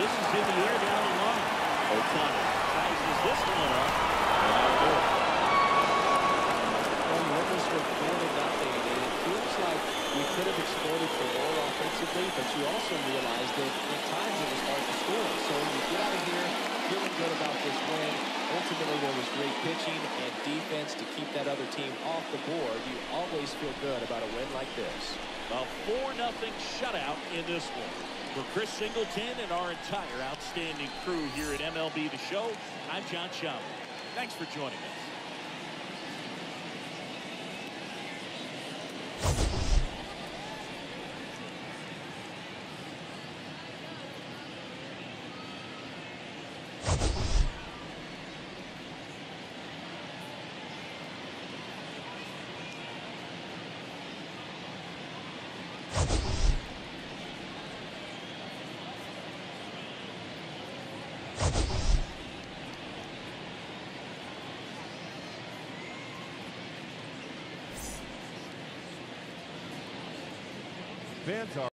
This is in the air down the line. Otani sizes this one up. And that'll do it. Well, you almost were 4-0, and it feels like we could have exploded for more offensively, but you also realized that at times it was hard to score. So you get out of here feeling good about this win. Ultimately, there was great pitching and defense to keep that other team off the board. You always feel good about a win like this. A 4-0 shutout in this one. For Chris Singleton and our entire outstanding crew here at MLB The Show, I'm John Schaumburg. Thanks for joining us. Fans are